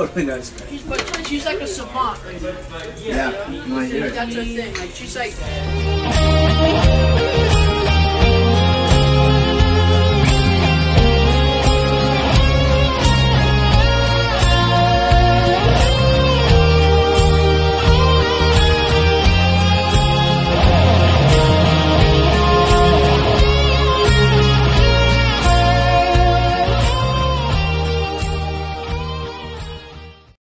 totally knows. But she's like a savant. Like, Yeah, no, I hear it. That's her thing. Like she's like.